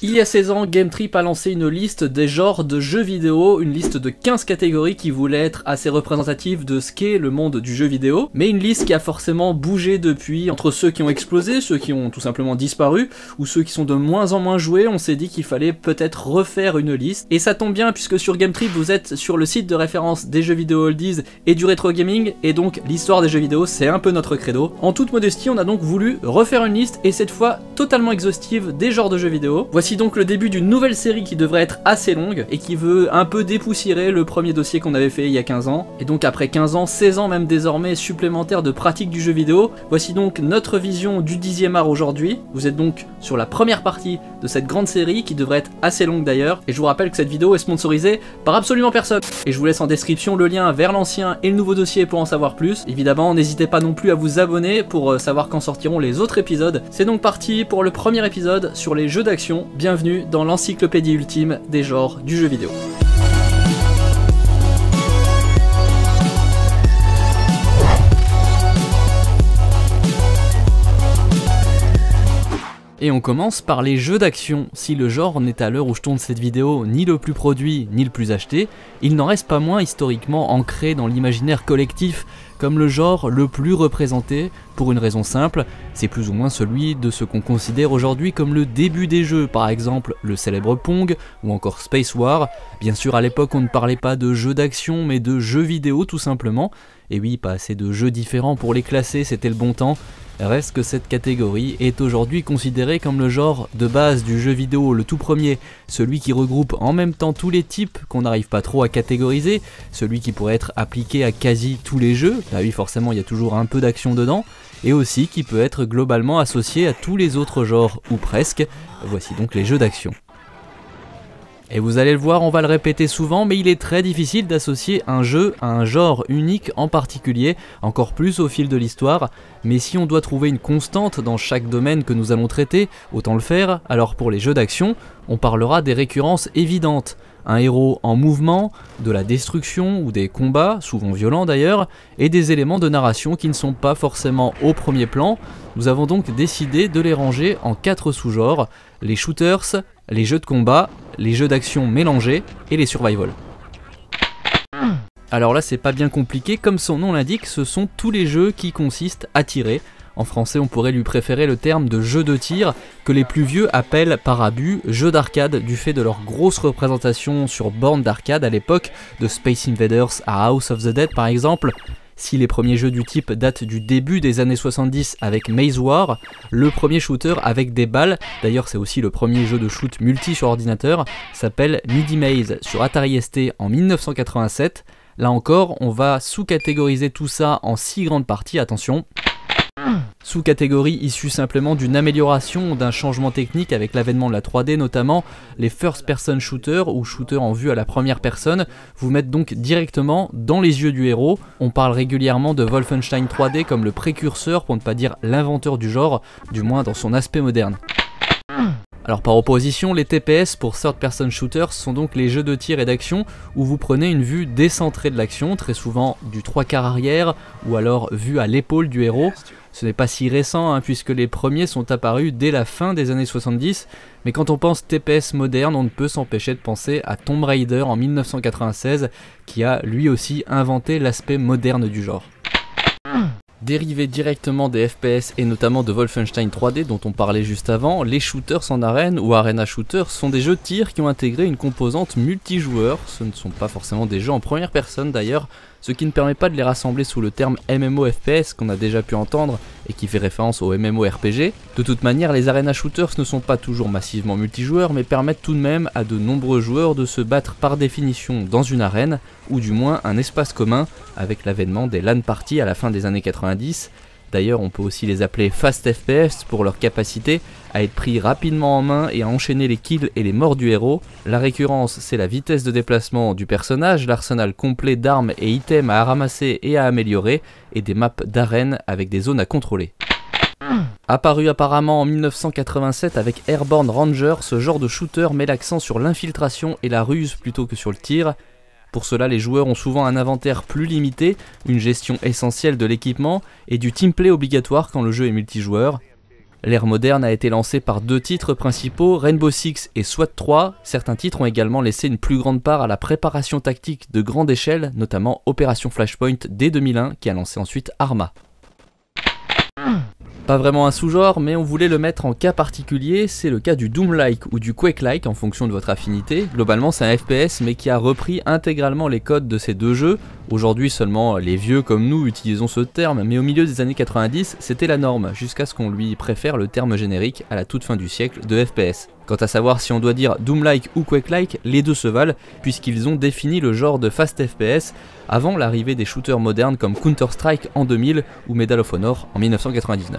Il y a 16 ans, Game Trip a lancé une liste des genres de jeux vidéo, une liste de 15 catégories qui voulait être assez représentative de ce qu'est le monde du jeu vidéo, mais une liste qui a forcément bougé depuis, entre ceux qui ont explosé, ceux qui ont tout simplement disparu, ou ceux qui sont de moins en moins joués. On s'est dit qu'il fallait peut-être refaire une liste, et ça tombe bien puisque sur Game Trip vous êtes sur le site de référence des jeux vidéo oldies et du rétro gaming, et donc l'histoire des jeux vidéo c'est un peu notre credo. En toute modestie, on a donc voulu refaire une liste, et cette fois totalement exhaustive des genres de jeux vidéo. Voici donc le début d'une nouvelle série qui devrait être assez longue et qui veut un peu dépoussiérer le premier dossier qu'on avait fait il y a 15 ans. Et donc après 15 ans, 16 ans même désormais supplémentaires de pratique du jeu vidéo, voici donc notre vision du 10e art aujourd'hui. Vous êtes donc sur la première partie de cette grande série qui devrait être assez longue d'ailleurs. Et je vous rappelle que cette vidéo est sponsorisée par absolument personne. Et je vous laisse en description le lien vers l'ancien et le nouveau dossier pour en savoir plus. Évidemment, n'hésitez pas non plus à vous abonner pour savoir quand sortiront les autres épisodes. C'est donc parti pour le premier épisode sur les jeux d'action. Bienvenue dans l'encyclopédie ultime des genres du jeu vidéo. Et on commence par les jeux d'action. Si le genre n'est à l'heure où je tourne cette vidéo ni le plus produit ni le plus acheté, il n'en reste pas moins historiquement ancré dans l'imaginaire collectif comme le genre le plus représenté, pour une raison simple, c'est plus ou moins celui de ce qu'on considère aujourd'hui comme le début des jeux, par exemple le célèbre Pong ou encore Space War. Bien sûr à l'époque on ne parlait pas de jeux d'action mais de jeux vidéo tout simplement, et oui, pas assez de jeux différents pour les classer, c'était le bon temps. Reste que cette catégorie est aujourd'hui considérée comme le genre de base du jeu vidéo, le tout premier, celui qui regroupe en même temps tous les types qu'on n'arrive pas trop à catégoriser, celui qui pourrait être appliqué à quasi tous les jeux, bah oui forcément il y a toujours un peu d'action dedans, et aussi qui peut être globalement associé à tous les autres genres, ou presque. Voici donc les jeux d'action. Et vous allez le voir, on va le répéter souvent, mais il est très difficile d'associer un jeu à un genre unique en particulier, encore plus au fil de l'histoire. Mais si on doit trouver une constante dans chaque domaine que nous allons traiter, autant le faire. Alors pour les jeux d'action, on parlera des récurrences évidentes. Un héros en mouvement, de la destruction ou des combats, souvent violents d'ailleurs, et des éléments de narration qui ne sont pas forcément au premier plan. Nous avons donc décidé de les ranger en 4 sous-genres: les shooters, les jeux de combat, les jeux d'action mélangés et les survival. Alors là c'est pas bien compliqué, comme son nom l'indique, ce sont tous les jeux qui consistent à tirer. En français on pourrait lui préférer le terme de jeu de tir, que les plus vieux appellent par abus jeux d'arcade du fait de leur grosse représentation sur borne d'arcade à l'époque, de Space Invaders à House of the Dead par exemple. Si les premiers jeux du type datent du début des années 70 avec Maze War, le premier shooter avec des balles, d'ailleurs c'est aussi le premier jeu de shoot multi sur ordinateur, s'appelle Midi Maze sur Atari ST en 1987. Là encore, on va sous-catégoriser tout ça en 6 grandes parties, attention. Sous-catégorie issue simplement d'une amélioration, d'un changement technique avec l'avènement de la 3D notamment, les first person shooters ou shooters en vue à la première personne vous mettent donc directement dans les yeux du héros. On parle régulièrement de Wolfenstein 3D comme le précurseur pour ne pas dire l'inventeur du genre, du moins dans son aspect moderne. Alors par opposition, les TPS pour Third Person Shooters sont donc les jeux de tir et d'action où vous prenez une vue décentrée de l'action, très souvent du 3/4 arrière ou alors vue à l'épaule du héros. Ce n'est pas si récent puisque les premiers sont apparus dès la fin des années 70, mais quand on pense TPS moderne, on ne peut s'empêcher de penser à Tomb Raider en 1996 qui a lui aussi inventé l'aspect moderne du genre. Dérivés directement des FPS et notamment de Wolfenstein 3D dont on parlait juste avant, les shooters en arène ou arena shooters sont des jeux de tir qui ont intégré une composante multijoueur. Ce ne sont pas forcément des jeux en première personne d'ailleurs, ce qui ne permet pas de les rassembler sous le terme MMOFPS qu'on a déjà pu entendre et qui fait référence au MMORPG. De toute manière, les arena shooters ne sont pas toujours massivement multijoueurs mais permettent tout de même à de nombreux joueurs de se battre par définition dans une arène, ou du moins un espace commun, avec l'avènement des LAN parties à la fin des années 90. D'ailleurs on peut aussi les appeler Fast FPS pour leur capacité à être pris rapidement en main et à enchaîner les kills et les morts du héros. La récurrence c'est la vitesse de déplacement du personnage, l'arsenal complet d'armes et items à ramasser et à améliorer, et des maps d'arène avec des zones à contrôler. Apparu apparemment en 1987 avec Airborne Ranger, ce genre de shooter met l'accent sur l'infiltration et la ruse plutôt que sur le tir. Pour cela, les joueurs ont souvent un inventaire plus limité, une gestion essentielle de l'équipement et du teamplay obligatoire quand le jeu est multijoueur. L'ère moderne a été lancée par 2 titres principaux, Rainbow Six et SWAT 3. Certains titres ont également laissé une plus grande part à la préparation tactique de grande échelle, notamment Opération Flashpoint dès 2001 qui a lancé ensuite Arma. Pas vraiment un sous-genre, mais on voulait le mettre en cas particulier, c'est le cas du Doom-like ou du Quake-like en fonction de votre affinité. Globalement c'est un FPS mais qui a repris intégralement les codes de ces 2 jeux. Aujourd'hui seulement les vieux comme nous utilisons ce terme, mais au milieu des années 90 c'était la norme, jusqu'à ce qu'on lui préfère le terme générique à la toute fin du siècle de FPS. Quant à savoir si on doit dire Doom-like ou Quake-like, les deux se valent, puisqu'ils ont défini le genre de fast FPS avant l'arrivée des shooters modernes comme Counter-Strike en 2000 ou Medal of Honor en 1999.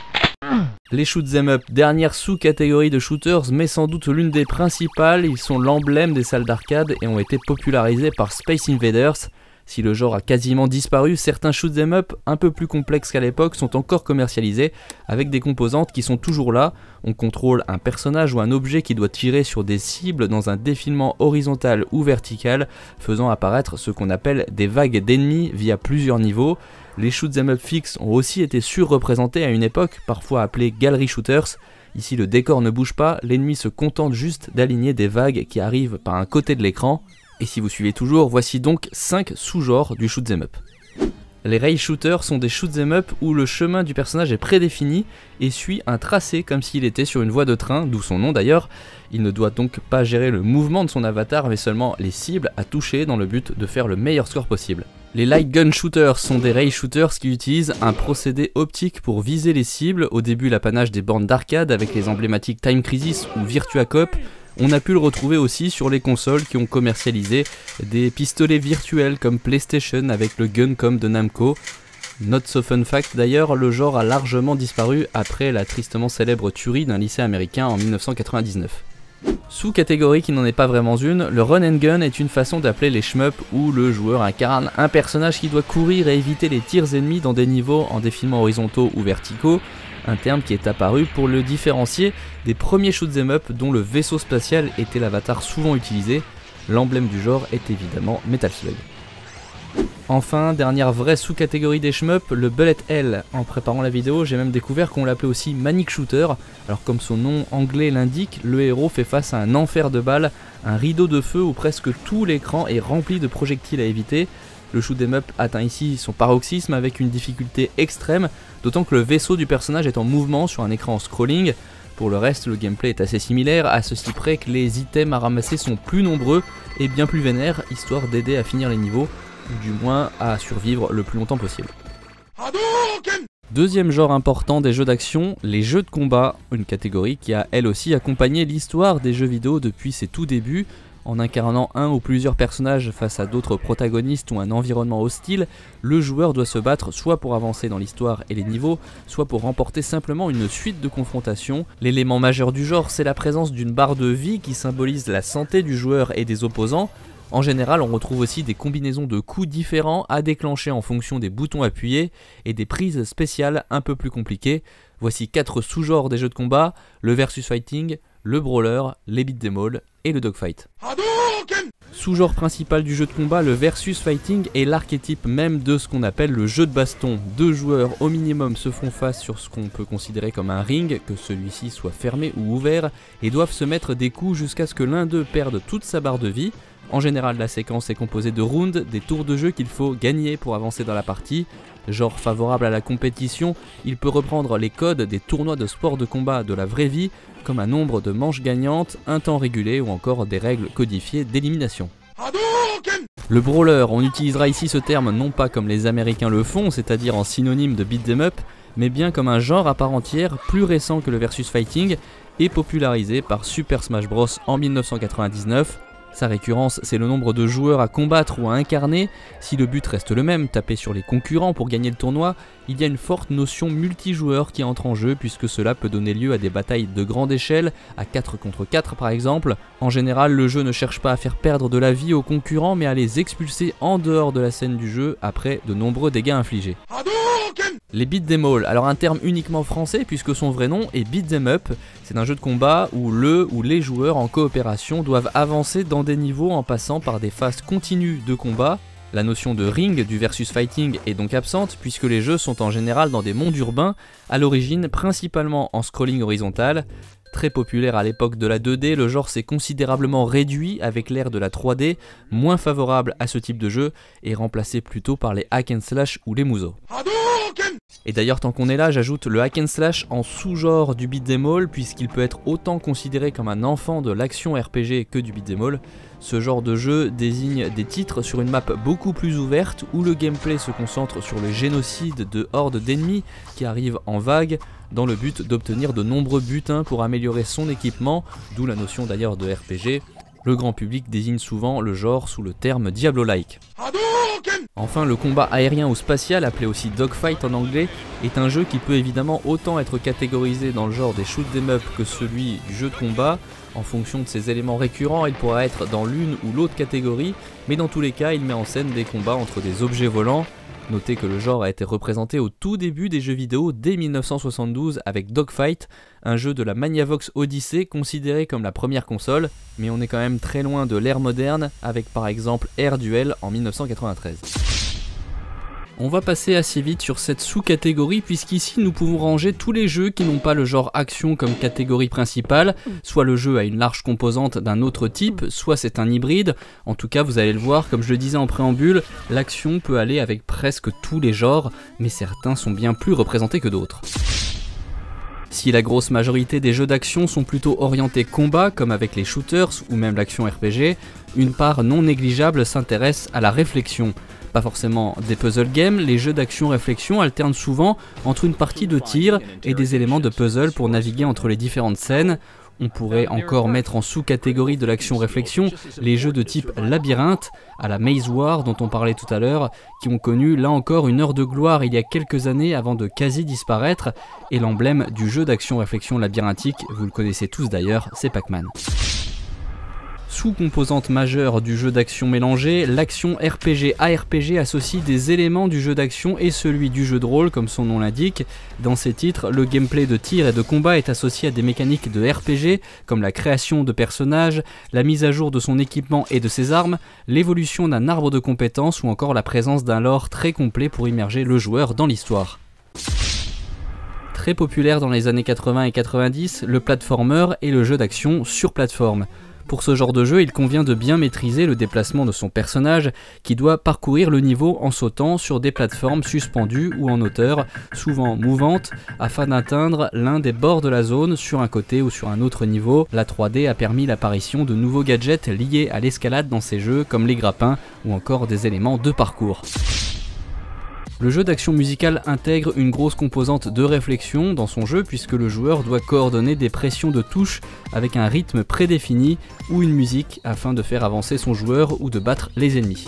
Les shoot'em up, dernière sous-catégorie de shooters, mais sans doute l'une des principales, ils sont l'emblème des salles d'arcade et ont été popularisés par Space Invaders. Si le genre a quasiment disparu, certains shoot'em up un peu plus complexes qu'à l'époque sont encore commercialisés avec des composantes qui sont toujours là. On contrôle un personnage ou un objet qui doit tirer sur des cibles dans un défilement horizontal ou vertical, faisant apparaître ce qu'on appelle des vagues d'ennemis via plusieurs niveaux. Les shoot'em up fixes ont aussi été surreprésentés à une époque, parfois appelés gallery shooters. Ici le décor ne bouge pas, l'ennemi se contente juste d'aligner des vagues qui arrivent par un côté de l'écran. Et si vous suivez toujours, voici donc 5 sous-genres du shoot'em up. Les rail shooters sont des shoot'em up où le chemin du personnage est prédéfini et suit un tracé comme s'il était sur une voie de train, d'où son nom d'ailleurs. Il ne doit donc pas gérer le mouvement de son avatar mais seulement les cibles à toucher dans le but de faire le meilleur score possible. Les light gun shooters sont des rail shooters qui utilisent un procédé optique pour viser les cibles, au début l'apanage des bornes d'arcade avec les emblématiques Time Crisis ou Virtua Cop. On a pu le retrouver aussi sur les consoles qui ont commercialisé des pistolets virtuels comme PlayStation avec le Guncom de Namco. Not so fun fact d'ailleurs, le genre a largement disparu après la tristement célèbre tuerie d'un lycée américain en 1999. Sous-catégorie qui n'en est pas vraiment une, le run and gun est une façon d'appeler les shmups où le joueur incarne un personnage qui doit courir et éviter les tirs ennemis dans des niveaux en défilement horizontaux ou verticaux. Un terme qui est apparu pour le différencier des premiers shoot'em up dont le vaisseau spatial était l'avatar souvent utilisé. L'emblème du genre est évidemment Metal Slug. Enfin, dernière vraie sous-catégorie des shmups, le bullet hell. En préparant la vidéo, j'ai même découvert qu'on l'appelait aussi manic shooter. Alors comme son nom anglais l'indique, le héros fait face à un enfer de balles, un rideau de feu où presque tout l'écran est rempli de projectiles à éviter. Le shoot'em up atteint ici son paroxysme avec une difficulté extrême, d'autant que le vaisseau du personnage est en mouvement sur un écran en scrolling. Pour le reste, le gameplay est assez similaire, à ceci près que les items à ramasser sont plus nombreux et bien plus vénères, histoire d'aider à finir les niveaux, ou du moins à survivre le plus longtemps possible. Deuxième genre important des jeux d'action, les jeux de combat, une catégorie qui a elle aussi accompagné l'histoire des jeux vidéo depuis ses tout débuts. En incarnant un ou plusieurs personnages face à d'autres protagonistes ou un environnement hostile, le joueur doit se battre soit pour avancer dans l'histoire et les niveaux, soit pour remporter simplement une suite de confrontations. L'élément majeur du genre, c'est la présence d'une barre de vie qui symbolise la santé du joueur et des opposants. En général, on retrouve aussi des combinaisons de coups différents à déclencher en fonction des boutons appuyés et des prises spéciales un peu plus compliquées. Voici 4 sous-genres des jeux de combat, le versus fighting, le brawler, les beat'em all et le dogfight. Sous-genre principal du jeu de combat, le versus fighting est l'archétype même de ce qu'on appelle le jeu de baston. 2 joueurs au minimum se font face sur ce qu'on peut considérer comme un ring, que celui-ci soit fermé ou ouvert, et doivent se mettre des coups jusqu'à ce que l'un d'eux perde toute sa barre de vie. En général, la séquence est composée de rounds, des tours de jeu qu'il faut gagner pour avancer dans la partie. Genre favorable à la compétition, il peut reprendre les codes des tournois de sport de combat de la vraie vie, comme un nombre de manches gagnantes, un temps régulé ou encore des règles codifiées d'élimination. Le brawler, on utilisera ici ce terme non pas comme les Américains le font, c'est-à-dire en synonyme de beat'em up, mais bien comme un genre à part entière, plus récent que le versus fighting, et popularisé par Super Smash Bros en 1999. Sa récurrence, c'est le nombre de joueurs à combattre ou à incarner. Si le but reste le même, taper sur les concurrents pour gagner le tournoi, il y a une forte notion multijoueur qui entre en jeu puisque cela peut donner lieu à des batailles de grande échelle, à 4 contre 4 par exemple. En général, le jeu ne cherche pas à faire perdre de la vie aux concurrents mais à les expulser en dehors de la scène du jeu après de nombreux dégâts infligés. Les beat'em all, alors un terme uniquement français puisque son vrai nom est beat'em up, c'est un jeu de combat où le ou les joueurs en coopération doivent avancer dans des niveaux en passant par des phases continues de combat. La notion de ring du versus fighting est donc absente puisque les jeux sont en général dans des mondes urbains, à l'origine principalement en scrolling horizontal. Très populaire à l'époque de la 2D, le genre s'est considérablement réduit avec l'ère de la 3D, moins favorable à ce type de jeu et remplacé plutôt par les hack and slash ou les muso. Et d'ailleurs, tant qu'on est là, j'ajoute le hack and slash en sous-genre du beat'em all puisqu'il peut être autant considéré comme un enfant de l'action RPG que du beat'em all. Ce genre de jeu désigne des titres sur une map beaucoup plus ouverte où le gameplay se concentre sur le génocide de hordes d'ennemis qui arrivent en vague dans le but d'obtenir de nombreux butins pour améliorer son équipement, d'où la notion d'ailleurs de RPG. Le grand public désigne souvent le genre sous le terme Diablo-like. Enfin, le combat aérien ou spatial, appelé aussi dogfight en anglais, est un jeu qui peut évidemment autant être catégorisé dans le genre des shoot 'em up que celui du jeu de combat. En fonction de ses éléments récurrents, il pourra être dans l'une ou l'autre catégorie, mais dans tous les cas, il met en scène des combats entre des objets volants. Notez que le genre a été représenté au tout début des jeux vidéo dès 1972 avec Dogfight, un jeu de la Magnavox Odyssey considéré comme la première console, mais on est quand même très loin de l'ère moderne avec par exemple Air Duel en 1993. On va passer assez vite sur cette sous-catégorie puisqu'ici nous pouvons ranger tous les jeux qui n'ont pas le genre action comme catégorie principale, soit le jeu a une large composante d'un autre type, soit c'est un hybride. En tout cas vous allez le voir, comme je le disais en préambule, l'action peut aller avec presque tous les genres, mais certains sont bien plus représentés que d'autres. Si la grosse majorité des jeux d'action sont plutôt orientés combat, comme avec les shooters ou même l'action RPG, une part non négligeable s'intéresse à la réflexion. Pas forcément des puzzle games, les jeux d'action-réflexion alternent souvent entre une partie de tir et des éléments de puzzle pour naviguer entre les différentes scènes. On pourrait encore mettre en sous-catégorie de l'action-réflexion les jeux de type labyrinthe, à la Maze War dont on parlait tout à l'heure, qui ont connu là encore une heure de gloire il y a quelques années avant de quasi disparaître, et l'emblème du jeu d'action-réflexion labyrinthique, vous le connaissez tous d'ailleurs, c'est Pac-Man. Sous-composante majeure du jeu d'action mélangé, l'action RPG-ARPG associe des éléments du jeu d'action et celui du jeu de rôle comme son nom l'indique. Dans ces titres, le gameplay de tir et de combat est associé à des mécaniques de RPG comme la création de personnages, la mise à jour de son équipement et de ses armes, l'évolution d'un arbre de compétences ou encore la présence d'un lore très complet pour immerger le joueur dans l'histoire. Très populaire dans les années 80 et 90, le platformer est le jeu d'action sur plateforme. Pour ce genre de jeu, il convient de bien maîtriser le déplacement de son personnage qui doit parcourir le niveau en sautant sur des plateformes suspendues ou en hauteur, souvent mouvantes, afin d'atteindre l'un des bords de la zone sur un côté ou sur un autre niveau. La 3D a permis l'apparition de nouveaux gadgets liés à l'escalade dans ces jeux comme les grappins ou encore des éléments de parcours. Le jeu d'action musicale intègre une grosse composante de réflexion dans son jeu puisque le joueur doit coordonner des pressions de touches avec un rythme prédéfini ou une musique afin de faire avancer son joueur ou de battre les ennemis.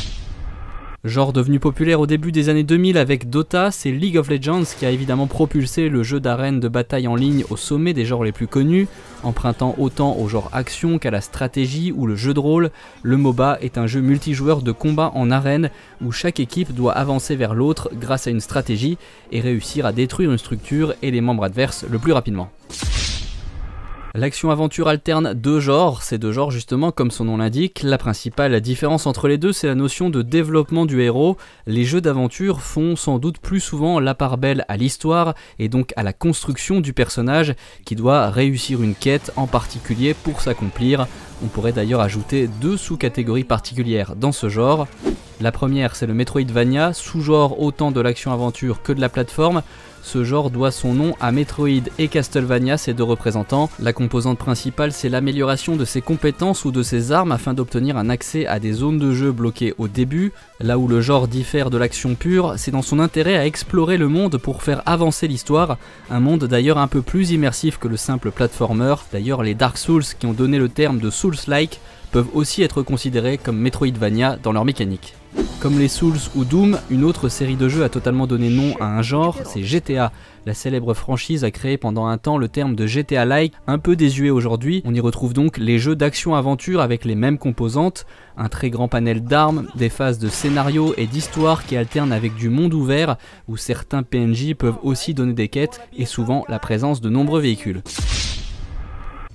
Genre devenu populaire au début des années 2000 avec Dota, c'est League of Legends qui a évidemment propulsé le jeu d'arène de bataille en ligne au sommet des genres les plus connus. Empruntant autant au genre action qu'à la stratégie ou le jeu de rôle, le MOBA est un jeu multijoueur de combat en arène où chaque équipe doit avancer vers l'autre grâce à une stratégie et réussir à détruire une structure et les membres adverses le plus rapidement. L'action-aventure alterne deux genres, ces deux genres justement comme son nom l'indique. La principale différence entre les deux c'est la notion de développement du héros. Les jeux d'aventure font sans doute plus souvent la part belle à l'histoire et donc à la construction du personnage qui doit réussir une quête en particulier pour s'accomplir. On pourrait d'ailleurs ajouter deux sous-catégories particulières dans ce genre. La première c'est le Metroidvania, sous-genre autant de l'action-aventure que de la plateforme. Ce genre doit son nom à Metroid et Castlevania, ses deux représentants. La composante principale, c'est l'amélioration de ses compétences ou de ses armes afin d'obtenir un accès à des zones de jeu bloquées au début. Là où le genre diffère de l'action pure, c'est dans son intérêt à explorer le monde pour faire avancer l'histoire. Un monde d'ailleurs un peu plus immersif que le simple platformer. D'ailleurs, les Dark Souls qui ont donné le terme de Souls-like peuvent aussi être considérés comme Metroidvania dans leur mécanique. Comme les Souls ou Doom, une autre série de jeux a totalement donné nom à un genre, c'est GTA. La célèbre franchise a créé pendant un temps le terme de GTA-like, un peu désuet aujourd'hui. On y retrouve donc les jeux d'action-aventure avec les mêmes composantes, un très grand panel d'armes, des phases de scénario et d'histoire qui alternent avec du monde ouvert, où certains PNJ peuvent aussi donner des quêtes, et souvent la présence de nombreux véhicules.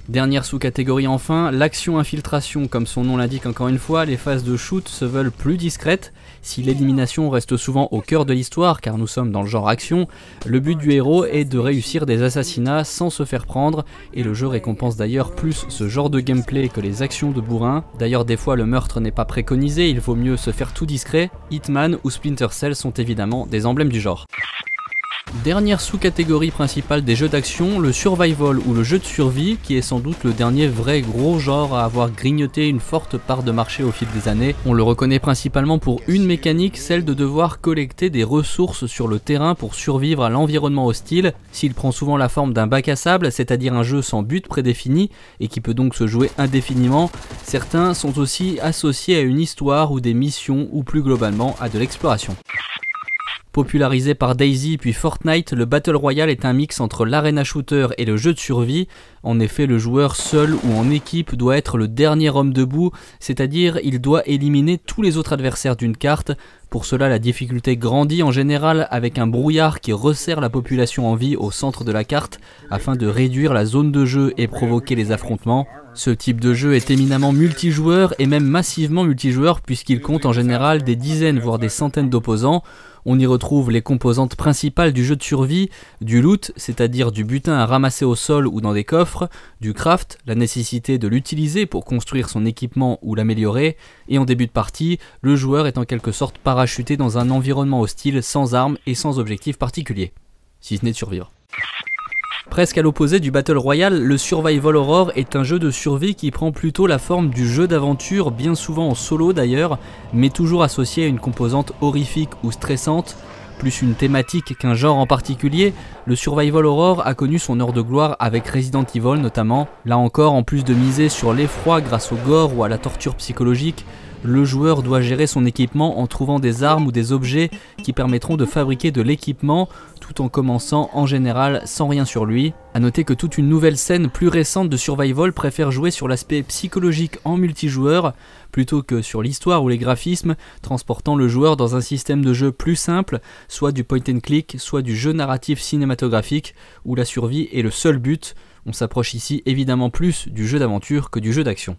Dernière sous-catégorie enfin, l'action-infiltration. Comme son nom l'indique encore une fois, les phases de shoot se veulent plus discrètes. Si l'élimination reste souvent au cœur de l'histoire, car nous sommes dans le genre action, le but du héros est de réussir des assassinats sans se faire prendre, et le jeu récompense d'ailleurs plus ce genre de gameplay que les actions de bourrin. D'ailleurs des fois le meurtre n'est pas préconisé, il vaut mieux se faire tout discret. Hitman ou Splinter Cell sont évidemment des emblèmes du genre. Dernière sous-catégorie principale des jeux d'action, le survival ou le jeu de survie, qui est sans doute le dernier vrai gros genre à avoir grignoté une forte part de marché au fil des années. On le reconnaît principalement pour une mécanique, celle de devoir collecter des ressources sur le terrain pour survivre à l'environnement hostile. S'il prend souvent la forme d'un bac à sable, c'est-à-dire un jeu sans but prédéfini et qui peut donc se jouer indéfiniment, certains sont aussi associés à une histoire ou des missions ou plus globalement à de l'exploration. Popularisé par DayZ puis Fortnite, le Battle Royale est un mix entre l'arena shooter et le jeu de survie. En effet, le joueur seul ou en équipe doit être le dernier homme debout, c'est-à-dire il doit éliminer tous les autres adversaires d'une carte. Pour cela, la difficulté grandit en général avec un brouillard qui resserre la population en vie au centre de la carte afin de réduire la zone de jeu et provoquer les affrontements. Ce type de jeu est éminemment multijoueur et même massivement multijoueur puisqu'il compte en général des dizaines voire des centaines d'opposants. On y retrouve les composantes principales du jeu de survie, du loot, c'est-à-dire du butin à ramasser au sol ou dans des coffres, du craft, la nécessité de l'utiliser pour construire son équipement ou l'améliorer, et en début de partie, le joueur est en quelque sorte parachuté dans un environnement hostile sans armes et sans objectif particulier, si ce n'est de survivre. Presque à l'opposé du Battle Royale, le Survival Horror est un jeu de survie qui prend plutôt la forme du jeu d'aventure, bien souvent en solo d'ailleurs, mais toujours associé à une composante horrifique ou stressante. Plus une thématique qu'un genre en particulier, le Survival Horror a connu son heure de gloire avec Resident Evil notamment. Là encore, en plus de miser sur l'effroi grâce au gore ou à la torture psychologique, le joueur doit gérer son équipement en trouvant des armes ou des objets qui permettront de fabriquer de l'équipement tout en commençant en général sans rien sur lui. A noter que toute une nouvelle scène plus récente de Survival préfère jouer sur l'aspect psychologique en multijoueur plutôt que sur l'histoire ou les graphismes, transportant le joueur dans un système de jeu plus simple, soit du point and click, soit du jeu narratif cinématographique où la survie est le seul but. On s'approche ici évidemment plus du jeu d'aventure que du jeu d'action.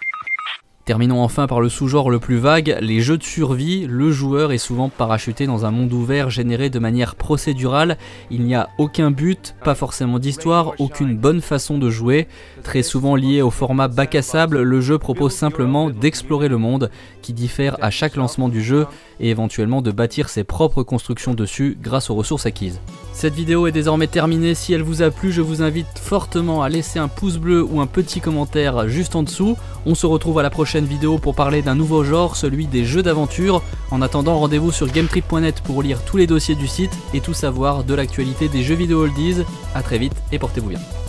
Terminons enfin par le sous-genre le plus vague, les jeux de survie. Le joueur est souvent parachuté dans un monde ouvert généré de manière procédurale. Il n'y a aucun but, pas forcément d'histoire, aucune bonne façon de jouer. Très souvent lié au format bac à sable, le jeu propose simplement d'explorer le monde, qui diffère à chaque lancement du jeu, et éventuellement de bâtir ses propres constructions dessus grâce aux ressources acquises. Cette vidéo est désormais terminée. Si elle vous a plu, je vous invite fortement à laisser un pouce bleu ou un petit commentaire juste en dessous. On se retrouve à la prochaine vidéo pour parler d'un nouveau genre, celui des jeux d'aventure. En attendant, rendez-vous sur gametrip.net pour lire tous les dossiers du site et tout savoir de l'actualité des jeux vidéo oldies. A très vite et portez-vous bien.